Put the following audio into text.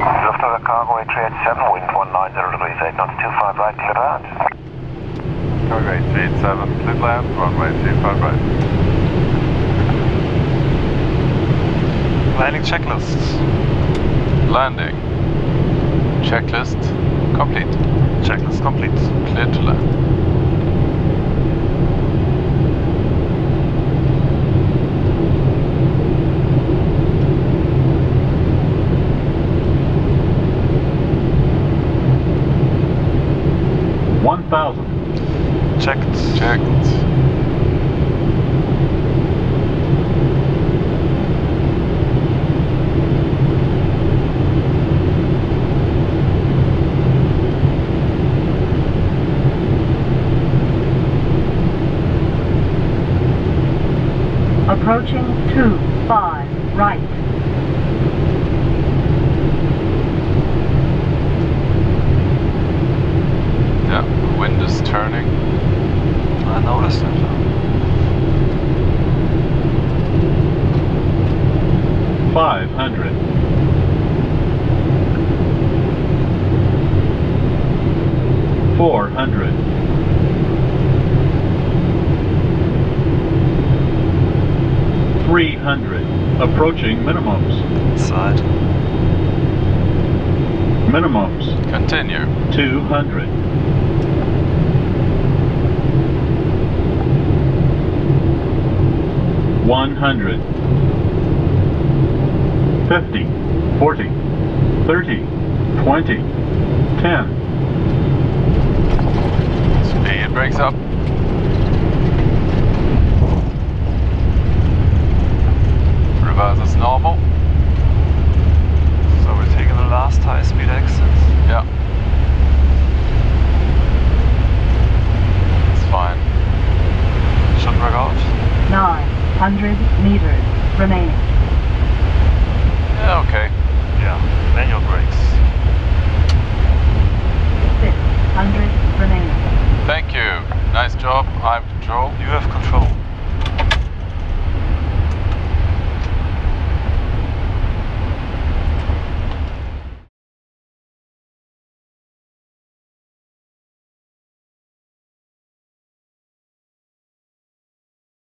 Lufthansa Cargo 8387, wind 190 degrees, 8 knots, 25 right, clear to land. Cargo 8387, clear to land, runway 25 right. Landing checklists. Landing. Checklist complete. Checklist complete. Clear to land. Checked. Checked. Approaching 25 right. Yeah, the wind is turning. I noticed it. 500. 400. 300. Approaching minimums. Side. Minimums. Continue. 200. 100. 50. 40. 30. 20. 10. Speed brakes up. Reverse as normal. So we're taking the last high-speed exit. Yeah. It's fine. Should work out. 900 meters remaining. Yeah, okay. Yeah, manual brakes. 600 remaining. Thank you. Nice job. I have control. You have control.